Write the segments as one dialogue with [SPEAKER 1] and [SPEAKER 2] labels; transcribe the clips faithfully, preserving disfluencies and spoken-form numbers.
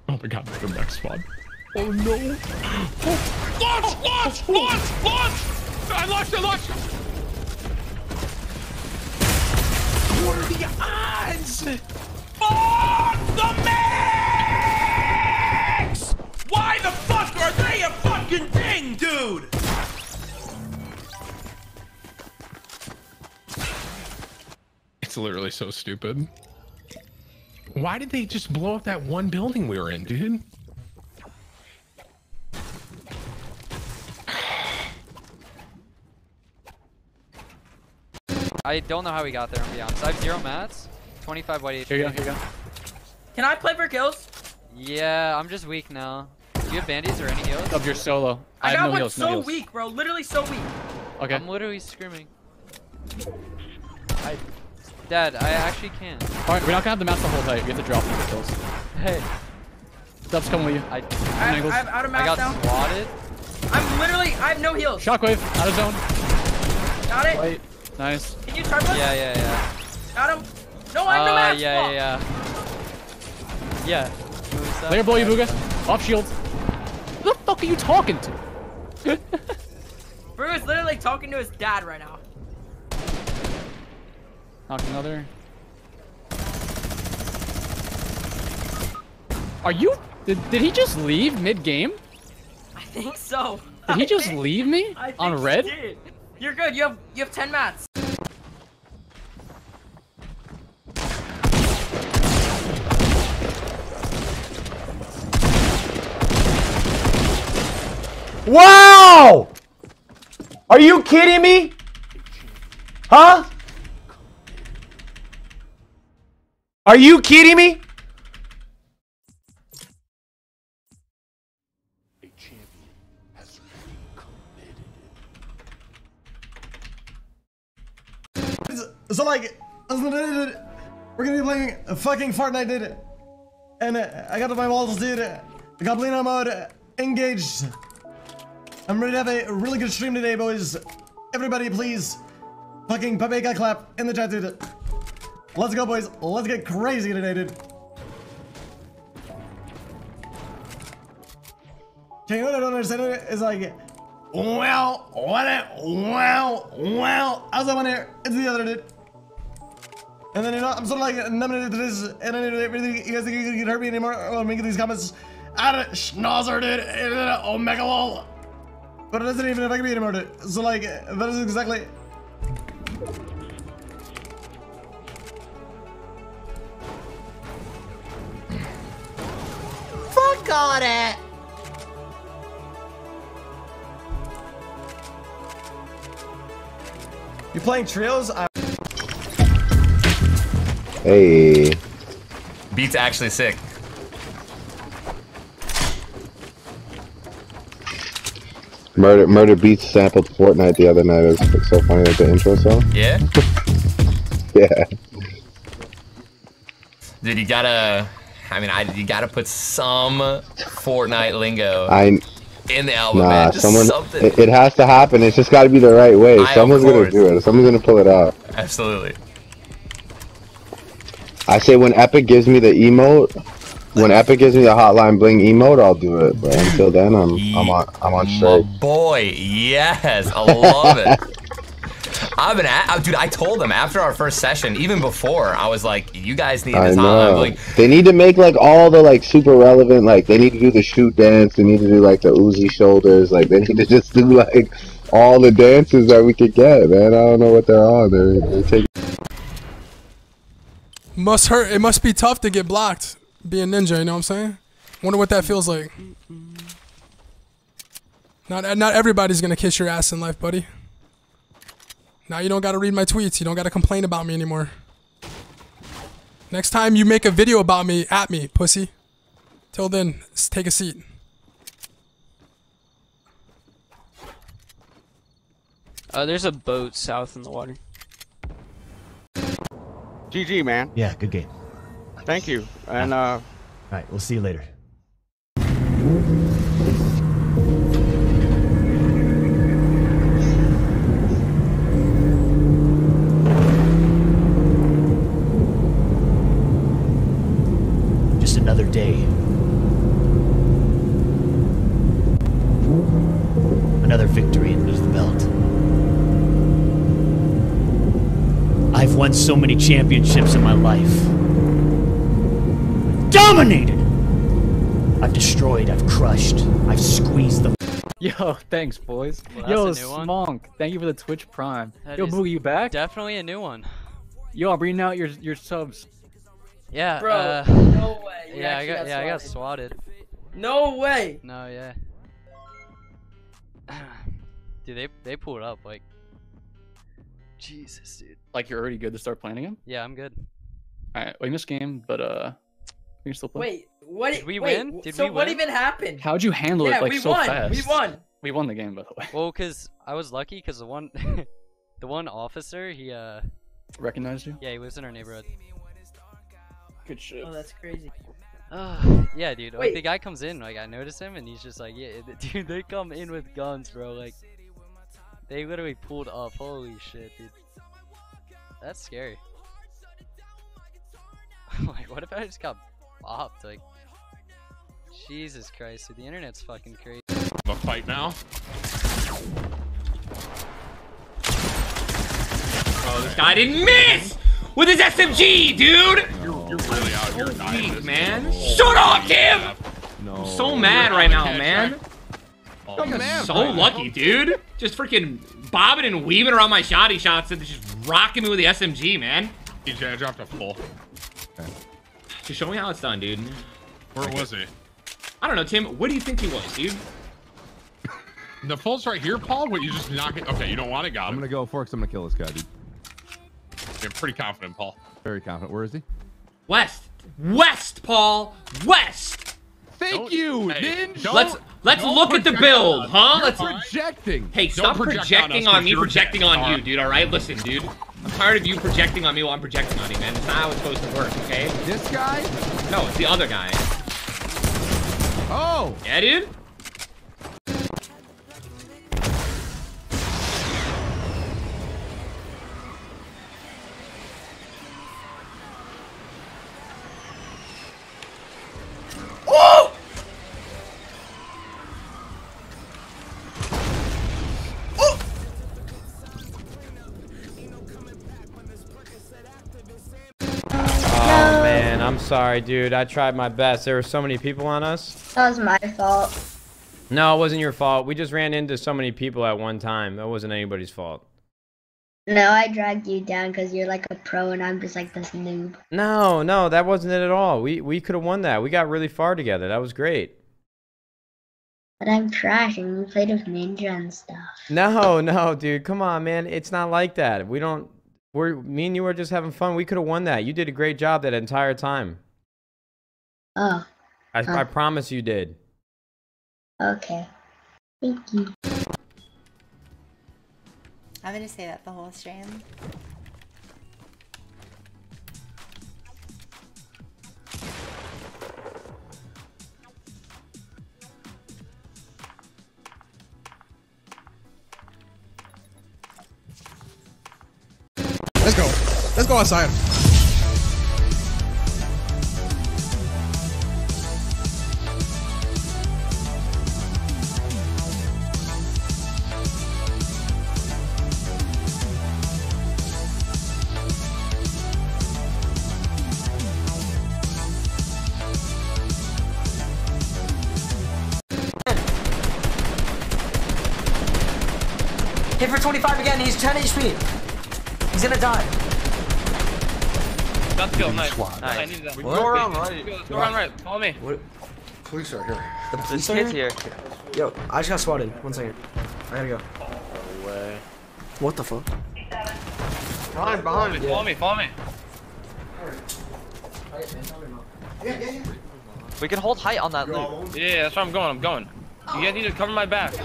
[SPEAKER 1] Oh my god, the next spawn. Oh no. Oh, launch! Launch! Launch! Launch! I launched! I launched! What are the odds? Oh, the mix! Why the fuck are they a fucking thing, dude? It's literally so stupid. Why did they just blow up that one building we were in, dude?
[SPEAKER 2] I don't know how we got there, to be honest. I have zero mats, twenty-five white H P.
[SPEAKER 3] Here you go, here you go.
[SPEAKER 4] Can I play for kills?
[SPEAKER 2] Yeah, I'm just weak now. Do you have bandies or any heals?
[SPEAKER 3] Of your solo.
[SPEAKER 4] I,
[SPEAKER 3] I
[SPEAKER 4] got
[SPEAKER 3] have no
[SPEAKER 4] one
[SPEAKER 3] heals,
[SPEAKER 4] so
[SPEAKER 3] no heals.
[SPEAKER 4] weak, bro. Literally so weak.
[SPEAKER 3] Okay.
[SPEAKER 2] I'm literally screaming. I, Dad, I actually can't.
[SPEAKER 3] Alright, we're not gonna have the mats the whole fight. We have to drop them for kills.
[SPEAKER 2] Hey.
[SPEAKER 3] Dub's coming with you.
[SPEAKER 2] I,
[SPEAKER 4] I, have, I have out of
[SPEAKER 2] I
[SPEAKER 4] map
[SPEAKER 2] got
[SPEAKER 4] now.
[SPEAKER 2] swatted.
[SPEAKER 4] I'm literally, I have no heals.
[SPEAKER 3] Shockwave, out of zone.
[SPEAKER 4] Got it.
[SPEAKER 3] Wait, nice.
[SPEAKER 4] Can you charge us?
[SPEAKER 2] Yeah, yeah, yeah.
[SPEAKER 4] Got him. No, I have no
[SPEAKER 2] Uh,
[SPEAKER 4] mats.
[SPEAKER 2] yeah,
[SPEAKER 4] Fuck.
[SPEAKER 2] yeah, yeah. Yeah.
[SPEAKER 3] Layer blow you, Booga. Off shield. Who the fuck are you talking to?
[SPEAKER 4] Bruce literally talking to his dad right now.
[SPEAKER 3] Knock another. Are you? Did, did he just leave mid-game?
[SPEAKER 4] I think so.
[SPEAKER 3] Did he
[SPEAKER 4] I
[SPEAKER 3] just
[SPEAKER 4] think-
[SPEAKER 3] leave me
[SPEAKER 4] I think
[SPEAKER 3] on
[SPEAKER 4] he
[SPEAKER 3] red?
[SPEAKER 4] did. You're good. You have you have ten mats.
[SPEAKER 5] Wow! Are you kidding me? Huh? Are you kidding me? So like, we're gonna be playing fucking Fortnite, dude. And uh, I got my walls, dude. Goblino mode uh, engaged. I'm ready to have a really good stream today, boys. Everybody, please, fucking Papega clap in the chat, dude. Let's go, boys. Let's get crazy today, dude. Okay, what I don't understand is like, wow, what a, wow, wow. How's that one here? It's the other, dude. And then, you know, I'm sort of like nominated to this, and then you guys think you can hurt me anymore while making these comments out of schnauzer, dude. Omega lol. But it doesn't even affect me anymore, dude. So, like, that is exactly.
[SPEAKER 6] Fuck all that.
[SPEAKER 5] You playing trios? I
[SPEAKER 7] Hey.
[SPEAKER 8] Beat's actually sick.
[SPEAKER 7] Murder Murder Beats sampled Fortnite the other night. It was so funny with the intro song.
[SPEAKER 8] Yeah?
[SPEAKER 7] Yeah.
[SPEAKER 8] Dude, you gotta... I mean, I, you gotta put some Fortnite lingo
[SPEAKER 7] I
[SPEAKER 8] in the album,
[SPEAKER 7] Nah,
[SPEAKER 8] man. Just
[SPEAKER 7] someone
[SPEAKER 8] something.
[SPEAKER 7] it, it has to happen. It's just gotta be the right way.
[SPEAKER 8] I,
[SPEAKER 7] Someone's
[SPEAKER 8] of
[SPEAKER 7] gonna
[SPEAKER 8] course.
[SPEAKER 7] do it. Someone's gonna pull it out.
[SPEAKER 8] Absolutely.
[SPEAKER 7] I say when Epic gives me the emote, when Epic gives me the Hotline Bling emote, I'll do it. But until then, I'm I'm on I'm on
[SPEAKER 8] My
[SPEAKER 7] strike.
[SPEAKER 8] boy, yes, I love it. I've been at, dude. I told them after our first session, even before, I was like, "You guys need
[SPEAKER 7] I
[SPEAKER 8] this hotline
[SPEAKER 7] know.
[SPEAKER 8] bling."
[SPEAKER 7] They need to make like all the like super relevant. Like they need to do the shoot dance. They need to do like the Uzi shoulders. Like they need to just do like all the dances that we could get. Man, I don't know what they're on. They're, they're taking.
[SPEAKER 9] Must hurt. It must be tough to get blocked. Being ninja, you know what I'm saying? Wonder what that feels like. Not not everybody's gonna kiss your ass in life, buddy. Now you don't gotta read my tweets. You don't gotta complain about me anymore. Next time you make a video about me, at me, pussy. Till then, s- take a seat.
[SPEAKER 10] Uh, there's a boat south in the water.
[SPEAKER 11] G G, man.
[SPEAKER 12] Yeah, good game.
[SPEAKER 11] Thank you. And, uh...
[SPEAKER 12] Alright, we'll see you later. Just another day
[SPEAKER 6] another victory under the belt. I've won so many championships in my life. Dominated! I've destroyed, I've crushed, I've squeezed the...
[SPEAKER 3] Yo, thanks, boys.
[SPEAKER 2] Well,
[SPEAKER 3] Yo,
[SPEAKER 2] that's a new one.
[SPEAKER 3] Smonk, thank you for the Twitch Prime.
[SPEAKER 2] That
[SPEAKER 3] Yo,
[SPEAKER 2] is
[SPEAKER 3] Boogie, you back?
[SPEAKER 2] Definitely a new one.
[SPEAKER 3] Yo, I'm reading out your your subs.
[SPEAKER 2] Yeah,
[SPEAKER 4] Bro,
[SPEAKER 2] uh,
[SPEAKER 4] no way. You
[SPEAKER 2] yeah, I
[SPEAKER 4] actually
[SPEAKER 2] got,
[SPEAKER 4] got
[SPEAKER 2] yeah, I got
[SPEAKER 4] swatted.
[SPEAKER 2] swatted.
[SPEAKER 4] No way.
[SPEAKER 2] No, yeah. Dude, they they pulled up like. Jesus, dude.
[SPEAKER 3] Like you're already good to start playing again?
[SPEAKER 2] Yeah, I'm good.
[SPEAKER 3] All right, win this game, but uh, we can still play.
[SPEAKER 4] Wait, what?
[SPEAKER 2] Did we
[SPEAKER 4] wait,
[SPEAKER 2] win? Did
[SPEAKER 4] so
[SPEAKER 2] we
[SPEAKER 4] what
[SPEAKER 2] win?
[SPEAKER 4] even happened?
[SPEAKER 3] How'd you handle
[SPEAKER 4] yeah,
[SPEAKER 3] it like
[SPEAKER 4] we
[SPEAKER 3] so
[SPEAKER 4] won.
[SPEAKER 3] fast?
[SPEAKER 4] We won.
[SPEAKER 3] We won the game, by the way.
[SPEAKER 2] Well, cause I was lucky, cause the one, the one officer, he uh.
[SPEAKER 3] Recognized you?
[SPEAKER 2] Yeah, he lives in our neighborhood.
[SPEAKER 3] Good shit.
[SPEAKER 4] Oh, that's crazy.
[SPEAKER 2] Uh, yeah, dude. Like
[SPEAKER 4] Wait.
[SPEAKER 2] the guy comes in, like I notice him, and he's just like, yeah, dude. They come in with guns, bro. Like, they literally pulled up. Holy shit, dude. That's scary. Like, what if I just got bopped? Like, Jesus Christ, dude. The internet's fucking crazy.
[SPEAKER 1] A fight now.
[SPEAKER 12] Oh, this guy didn't miss with his S M G, dude.
[SPEAKER 1] You're, you're really out here dying,
[SPEAKER 12] Weak, man. Shut up, Tim. No. I'm so mad right now, man.
[SPEAKER 1] Oh,
[SPEAKER 12] I'm
[SPEAKER 1] man,
[SPEAKER 12] so
[SPEAKER 1] bro.
[SPEAKER 12] lucky, dude. Just freaking bobbing and weaving around my shoddy shots and just rocking me with the S M G, man.
[SPEAKER 1] D J, I dropped a full.
[SPEAKER 12] Okay. Just show me how it's done, dude.
[SPEAKER 1] Where was he?
[SPEAKER 12] I don't know, Tim. What do you think he was, dude?
[SPEAKER 1] The full's right here, Paul. What, you just knock it? Okay, you don't want it. Got
[SPEAKER 13] I'm
[SPEAKER 1] him.
[SPEAKER 13] gonna go for it 'cause I'm gonna kill this guy, dude.
[SPEAKER 1] You're pretty confident, Paul.
[SPEAKER 13] Very confident. Where is he?
[SPEAKER 12] West. West, Paul. West.
[SPEAKER 13] Thank
[SPEAKER 1] Don't-
[SPEAKER 13] you,
[SPEAKER 1] hey,
[SPEAKER 13] Ninja.
[SPEAKER 1] don't-
[SPEAKER 12] Let's let's
[SPEAKER 1] don't
[SPEAKER 12] look at the
[SPEAKER 1] project
[SPEAKER 12] build,
[SPEAKER 1] on us.
[SPEAKER 12] huh?
[SPEAKER 1] You're
[SPEAKER 12] Let's
[SPEAKER 13] projecting.
[SPEAKER 12] Hey,
[SPEAKER 1] Don't
[SPEAKER 12] stop
[SPEAKER 1] project on
[SPEAKER 12] projecting
[SPEAKER 1] us,
[SPEAKER 12] on me,
[SPEAKER 1] you're
[SPEAKER 12] projecting
[SPEAKER 1] dead.
[SPEAKER 12] on you,
[SPEAKER 1] Alright.
[SPEAKER 12] dude. All right, listen, dude. I'm tired of you projecting on me while I'm projecting on you, man. It's not how it's supposed to work, okay?
[SPEAKER 13] This guy?
[SPEAKER 12] No, it's the other guy.
[SPEAKER 13] Oh.
[SPEAKER 12] Yeah, dude.
[SPEAKER 5] Oh! Oh!
[SPEAKER 14] Oh man, I'm sorry, dude. I tried my best. There were so many people on us.
[SPEAKER 15] That was my fault.
[SPEAKER 14] No, it wasn't your fault. We just ran into so many people at one time. That wasn't anybody's fault.
[SPEAKER 15] No, I dragged you down because you're like a pro and I'm just like this noob.
[SPEAKER 14] No, no, that wasn't it at all. We we could have won that. We got really far together. That was great.
[SPEAKER 15] But I'm trash and we played with Ninja and stuff.
[SPEAKER 14] No, no, dude. Come on, man. It's not like that. We don't. We're me and you were just having fun. We could have won that. You did a great job that entire time.
[SPEAKER 15] Oh.
[SPEAKER 14] I
[SPEAKER 15] Huh.
[SPEAKER 14] I promise you did.
[SPEAKER 15] Okay. Thank you.
[SPEAKER 16] I'm gonna say that the whole stream.
[SPEAKER 9] Let's go. Let's go outside.
[SPEAKER 17] Hit for twenty-five again. He's ten H P. He's gonna die.
[SPEAKER 18] That's kill. Nice.
[SPEAKER 17] Nice.
[SPEAKER 18] I needed that.
[SPEAKER 17] What? Go around right.
[SPEAKER 18] Go, go around right. Follow me.
[SPEAKER 17] What?
[SPEAKER 19] Police are here.
[SPEAKER 17] The police are
[SPEAKER 18] kid's
[SPEAKER 17] here? Yo, I just got swatted. One second. I gotta go.
[SPEAKER 18] No way.
[SPEAKER 17] What the fuck?
[SPEAKER 18] Behind, behind. Follow me. Follow me.
[SPEAKER 17] Yeah, yeah, yeah.
[SPEAKER 2] We can hold height on that loop.
[SPEAKER 18] Yeah, that's where I'm going. I'm going. You guys need to cover my back.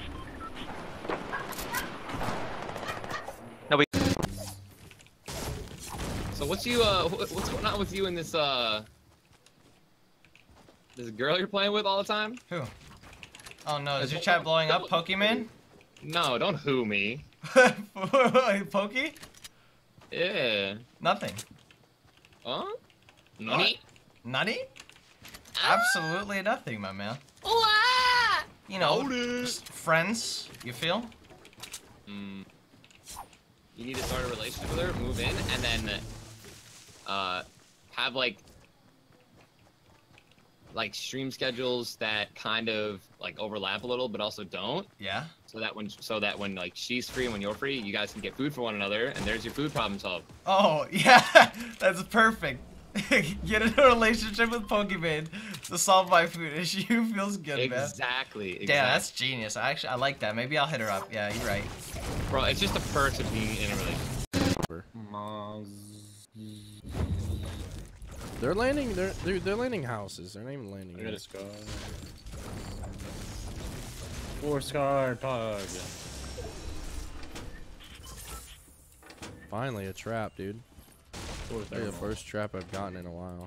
[SPEAKER 2] No, we.
[SPEAKER 20] So what's you uh wh- what's going on with you and this uh this girl you're playing with all the time?
[SPEAKER 21] Who? Oh no, is your chat blowing up, Pokemon?
[SPEAKER 20] No, don't who me.
[SPEAKER 21] Pokey?
[SPEAKER 20] Yeah.
[SPEAKER 21] Nothing.
[SPEAKER 20] Huh? Nutty?
[SPEAKER 21] Nutty? Absolutely nothing, my man. you know, just friends. You feel?
[SPEAKER 20] Mm. You need to start a relationship with her, move in, and then uh, have like like stream schedules that kind of like overlap a little, but also don't.
[SPEAKER 21] Yeah.
[SPEAKER 20] So that when so that when like she's free and when you're free, you guys can get food for one another, and there's your food problem solved.
[SPEAKER 21] Oh yeah, that's perfect. Get into a relationship with Pokemon to solve my food issue. Feels good, man.
[SPEAKER 20] Exactly. Exactly.
[SPEAKER 21] Yeah, that's genius. I actually I like that. Maybe I'll hit her up. Yeah, you're right.
[SPEAKER 20] Bro, it's just a perk of being in a relationship.
[SPEAKER 3] They're landing. They're they're, they're landing houses. They're not even landing.
[SPEAKER 19] I got a
[SPEAKER 3] yet.
[SPEAKER 19] scar. Four scar pug.
[SPEAKER 3] Finally, a trap, dude. Maybe the first trap I've gotten in a while.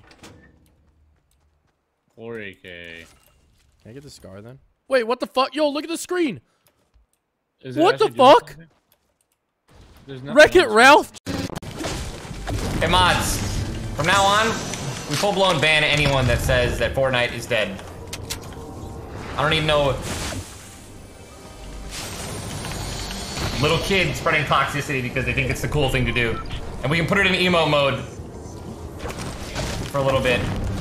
[SPEAKER 19] Four A K.
[SPEAKER 3] Can I get the scar then? Wait, what the fuck? Yo, look at the screen.
[SPEAKER 19] Is it
[SPEAKER 3] What the
[SPEAKER 19] actually doing
[SPEAKER 3] fuck?
[SPEAKER 19] something? There's nothing
[SPEAKER 3] Wreck It
[SPEAKER 19] on
[SPEAKER 3] Ralph.
[SPEAKER 8] Hey mods, from now on, we full blown ban anyone that says that Fortnite is dead. I don't even know. Little kids spreading toxicity because they think it's the cool thing to do. And we can put it in emo mode for a little bit.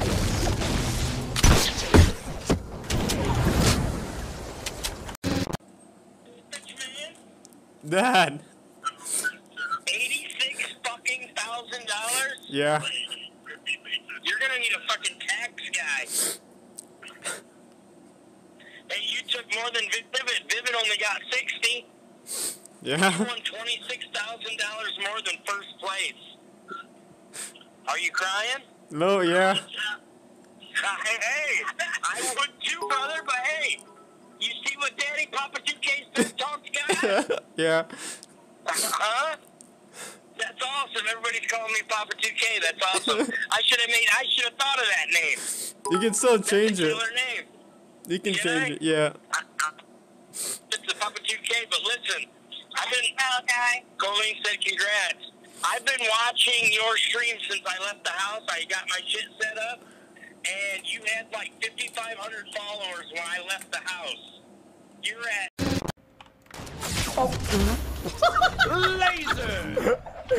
[SPEAKER 22] Dad.
[SPEAKER 23] Eighty-six fucking thousand dollars?
[SPEAKER 22] Yeah.
[SPEAKER 23] You're gonna need a fucking tax guy. Hey, you took more than Vivid. Vivid only got sixty.
[SPEAKER 22] Yeah.
[SPEAKER 23] You won twenty-six thousand dollars more than first place. Are you crying?
[SPEAKER 22] No, yeah.
[SPEAKER 23] Hey, I would too, brother, but hey, you see what Daddy Papa two K's been talked guys?
[SPEAKER 22] Yeah.
[SPEAKER 23] Huh? That's awesome. Everybody's calling me Papa two K. That's awesome. I should have made. I should have thought of that name.
[SPEAKER 22] You can still change it.
[SPEAKER 23] Killer name.
[SPEAKER 22] You can
[SPEAKER 23] Can
[SPEAKER 22] change
[SPEAKER 23] I?
[SPEAKER 22] it, yeah.
[SPEAKER 23] It's the Papa two K. But listen, I've been. Okay. Colleen said congrats. I've been watching your stream since I left the house. I got my shit set up, and you had like fifty-five hundred followers when I left the house. You're at.
[SPEAKER 19] Laser!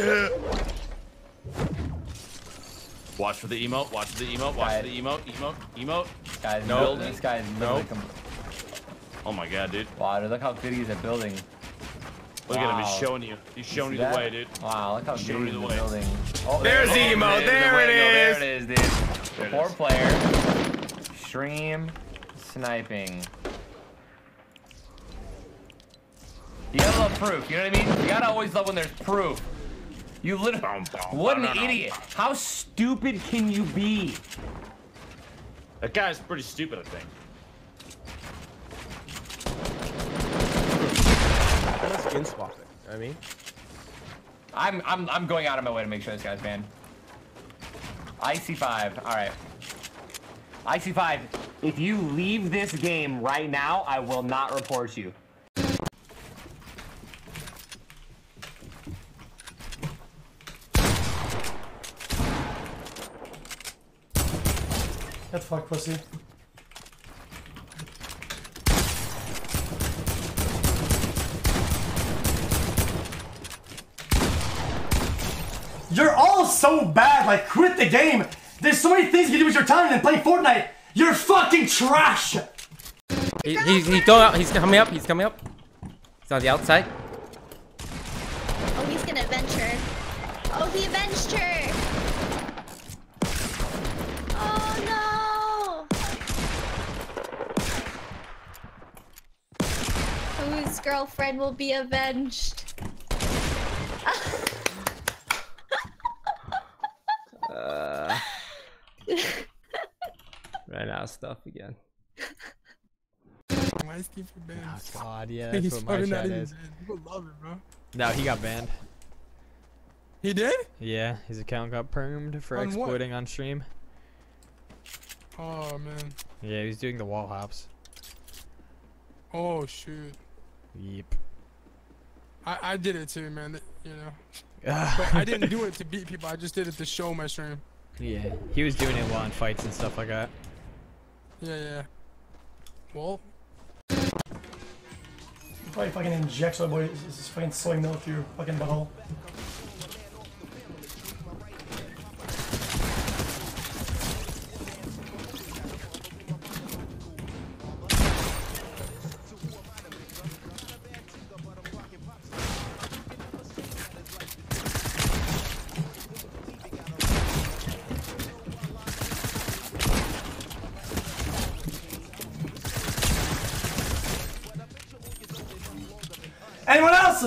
[SPEAKER 19] Watch for the emote, watch for the emote, watch for the emote, emote, emote.
[SPEAKER 8] Guys,
[SPEAKER 19] no.
[SPEAKER 8] nope, this guy's
[SPEAKER 19] Nope.
[SPEAKER 8] literally
[SPEAKER 19] Oh my god, dude.
[SPEAKER 8] Wow, dude, look how good he's at building.
[SPEAKER 19] Look at him, he's
[SPEAKER 8] Wow.
[SPEAKER 19] showing you. He's showing
[SPEAKER 8] See
[SPEAKER 19] you the
[SPEAKER 8] that?
[SPEAKER 19] way, dude.
[SPEAKER 8] Wow, look how
[SPEAKER 19] He's
[SPEAKER 8] good
[SPEAKER 19] showing
[SPEAKER 8] he's
[SPEAKER 19] you the
[SPEAKER 8] at
[SPEAKER 19] way.
[SPEAKER 8] building. Oh,
[SPEAKER 19] There's the
[SPEAKER 8] oh,
[SPEAKER 19] emote,
[SPEAKER 8] there's
[SPEAKER 19] there
[SPEAKER 8] the
[SPEAKER 19] it
[SPEAKER 8] way. No,
[SPEAKER 19] is.
[SPEAKER 8] there it is, dude.
[SPEAKER 19] There it
[SPEAKER 8] Four
[SPEAKER 19] is.
[SPEAKER 8] player. Stream. Sniping. You gotta love proof, you know what I mean? You gotta always love when there's proof. You literally. What an idiot. How stupid can you be?
[SPEAKER 19] That guy's pretty stupid, I think.
[SPEAKER 3] That's skin swapping. I mean,
[SPEAKER 8] I'm I'm I'm going out of my way to make sure this guy's banned. I C five. All right. I C five. If you leave this game right now, I will not report you.
[SPEAKER 5] Get fucked, pussy. You're all so bad, like quit the game. There's so many things you can do with your time than play Fortnite. You're fucking trash.
[SPEAKER 24] He, he's he's going out. He's coming up. He's coming up. He's on the outside.
[SPEAKER 25] Oh, he's gonna avenge her. Oh, he avenged her. Oh no. Whose girlfriend will be avenged?
[SPEAKER 24] Uh, ran out of stuff again.
[SPEAKER 9] Why is Keeper banned?
[SPEAKER 3] Oh god, yeah,
[SPEAKER 9] He's
[SPEAKER 3] that's what my
[SPEAKER 9] probably not
[SPEAKER 3] chat
[SPEAKER 9] even
[SPEAKER 3] is.
[SPEAKER 9] banned. People love it, bro.
[SPEAKER 3] No, he got banned.
[SPEAKER 9] He did?
[SPEAKER 3] Yeah, his account got permed for
[SPEAKER 9] On what?
[SPEAKER 3] exploiting on stream.
[SPEAKER 9] Oh man.
[SPEAKER 3] Yeah, he was doing the wall hops.
[SPEAKER 9] Oh shoot.
[SPEAKER 3] Yep.
[SPEAKER 9] I I did it too, man. You know. But I didn't do it to beat people. I just did it to show my stream.
[SPEAKER 3] Yeah, he was doing it while in fights and stuff like that.
[SPEAKER 9] Yeah, yeah. Well,
[SPEAKER 5] Probably fucking inject soy boy, this fucking soy milk through your fucking butthole. Anyone else?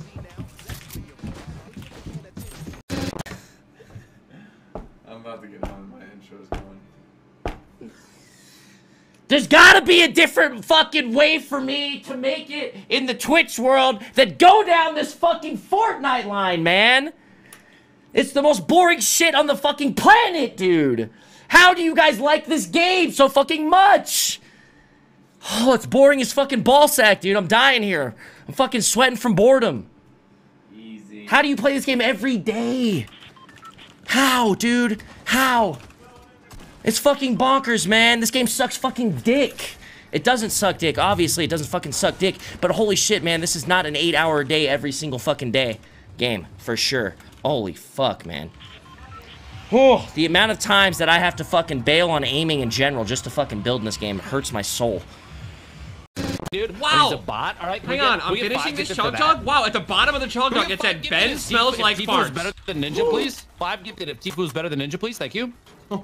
[SPEAKER 22] I'm about to get on my intros going.
[SPEAKER 4] There's gotta be a different fucking way for me to make it in the Twitch world than go down this fucking Fortnite line, man. It's the most boring shit on the fucking planet, dude. How do you guys like this game so fucking much? Oh, it's boring as fucking ballsack, dude. I'm dying here. I'm fucking sweating from boredom.
[SPEAKER 22] Easy.
[SPEAKER 4] How do you play this game every day? How, dude? How? It's fucking bonkers, man. This game sucks fucking dick. It doesn't suck dick. Obviously, it doesn't fucking suck dick. But holy shit, man. This is not an eight hour a day every single fucking day game. For sure. Holy fuck, man. Oh, the amount of times that I have to fucking bail on aiming in general just to fucking build in this game hurts my soul.
[SPEAKER 19] Dude,
[SPEAKER 12] Wow.
[SPEAKER 19] he's a bot. All right,
[SPEAKER 12] Hang on, I'm finishing this chug jug. Wow, at the bottom of the chug jug it said Ben smells like farts.
[SPEAKER 19] Tifu is better than Ninja, please. Five gifted. If Tifu is better than Ninja, please. Thank you.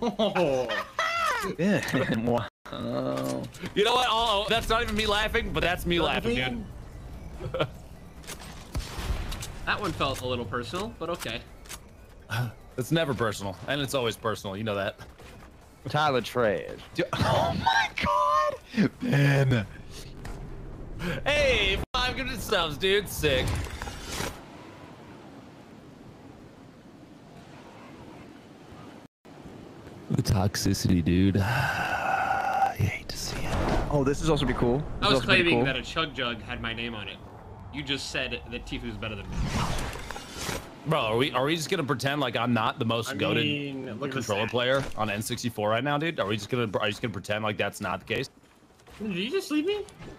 [SPEAKER 18] Yeah. Wow.
[SPEAKER 19] You know what? Oh, that's not even me laughing, but that's me laughing, dude.
[SPEAKER 12] That one felt a little personal, but okay.
[SPEAKER 19] It's never personal, and it's always personal. You know that.
[SPEAKER 18] Tyler Trash. Oh my god. Ben.
[SPEAKER 19] Hey, five good subs, dude. Sick. The toxicity, dude. I hate to see it.
[SPEAKER 18] Oh, this is also be cool.
[SPEAKER 12] I was claiming that a chug jug had my name on it. You just said that Tifu's better than me.
[SPEAKER 19] Bro, are we are we just gonna pretend like I'm not the most
[SPEAKER 12] I
[SPEAKER 19] goated
[SPEAKER 12] mean, look at
[SPEAKER 19] controller
[SPEAKER 12] this.
[SPEAKER 19] player on N sixty-four right now, dude? Are we just gonna are you just gonna pretend like that's not the case?
[SPEAKER 12] Did you just leave me?